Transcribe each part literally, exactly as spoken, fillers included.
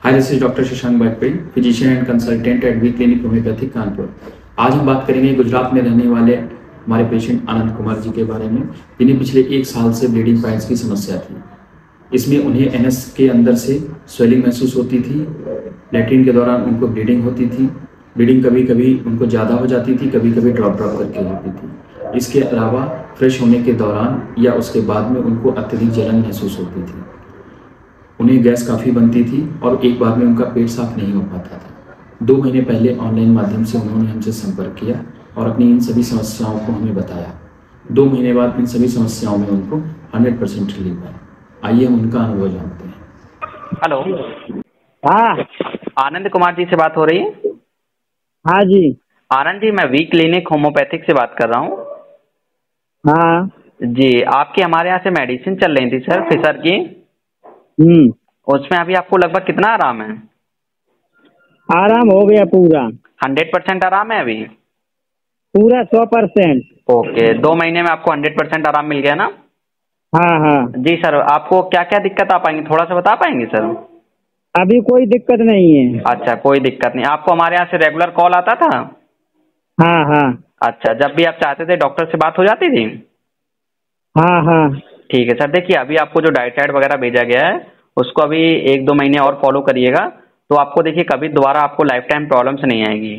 Hi, this is doctor Shashank Vajpayee, physician and consultant at V clinic homeopathic Kanpur. आज हम बात करेंगे गुजरात में रहने वाले हमारे पेशेंट आनंद कुमार जी के बारे में, जिन्हें पिछले एक साल से ब्लीडिंग पॉइंट्स की समस्या थी। इसमें उन्हें एनएस के अंदर से स्वेलिंग महसूस होती थी, लैट्रिन के दौरान उनको ब्लीडिंग होती थी। ब्लीडिंग कभी कभी उनको ज़्यादा हो जाती थी, कभी कभी ड्रॉप ड्रॉप करके होती थी। इसके अलावा फ्रेश होने के दौरान या उसके बाद में उनको अत्यधिक जलन महसूस होती थी। उन्हें गैस काफ़ी बनती थी और एक बार में उनका पेट साफ नहीं हो पाता था। दो महीने पहले ऑनलाइन माध्यम से उन्होंने हमसे संपर्क किया और अपनी इन सभी समस्याओं को हमें बताया। दो महीने बाद इन सभी समस्याओं में उनको हंड्रेड परसेंट रिलीफ आया। आइए हम उनका अनुभव जानते हैं। हेलो, हाँ आनंद कुमार जी से बात हो रही है? हाँ जी। आनंद जी, मैं वी क्लिनिक होम्योपैथिक से बात कर रहा हूँ। हाँ जी, आपकी हमारे यहाँ से मेडिसिन चल रही थी सर, फिशर की। हम्म उसमें अभी आपको लगभग कितना आराम है? आराम हो गया पूरा। हंड्रेड परसेंट आराम है अभी? पूरा सौ परसेंट। ओके, दो महीने में आपको हंड्रेड परसेंट आराम मिल गया ना? हाँ हाँ। जी सर, आपको क्या क्या दिक्कत आ पाएंगी, थोड़ा सा बता पाएंगे सर? अभी कोई दिक्कत नहीं है। अच्छा, कोई दिक्कत नहीं। आपको हमारे यहाँ से रेगुलर कॉल आता था? हाँ हाँ। अच्छा, जब भी आप चाहते थे डॉक्टर से बात हो जाती थी? हाँ हाँ। ठीक है सर, देखिए अभी आपको जो डाइट चार्ट वगैरह भेजा गया है उसको अभी एक दो महीने और फॉलो करिएगा, तो आपको देखिए कभी दोबारा आपको लाइफ टाइम प्रॉब्लम्स नहीं आएगी।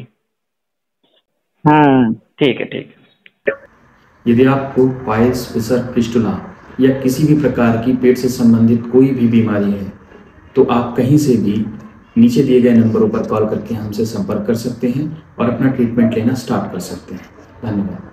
हाँ ठीक है, ठीक है। यदि आपको पाइल्स, फिशर, फिस्टुला या किसी भी प्रकार की पेट से संबंधित कोई भी बीमारी है तो आप कहीं से भी नीचे दिए गए नंबरों पर कॉल करके हमसे संपर्क कर सकते हैं और अपना ट्रीटमेंट लेना स्टार्ट कर सकते हैं। धन्यवाद।